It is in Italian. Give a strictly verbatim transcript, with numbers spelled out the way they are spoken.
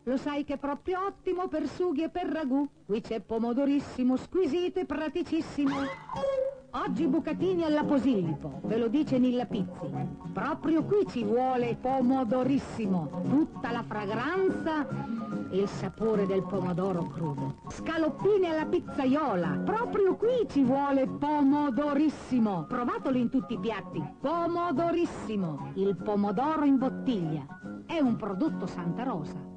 Lo sai che è proprio ottimo per sughi e per ragù. Qui c'è pomodorissimo, squisito e praticissimo. Oggi bucatini alla Posillipo, ve lo dice Nilla Pizzi. Proprio qui ci vuole pomodorissimo, tutta la fragranza e il sapore del pomodoro crudo. Scaloppine alla pizzaiola, proprio qui ci vuole pomodorissimo. Provatelo in tutti i piatti, pomodorissimo. Il pomodoro in bottiglia è un prodotto Santa Rosa.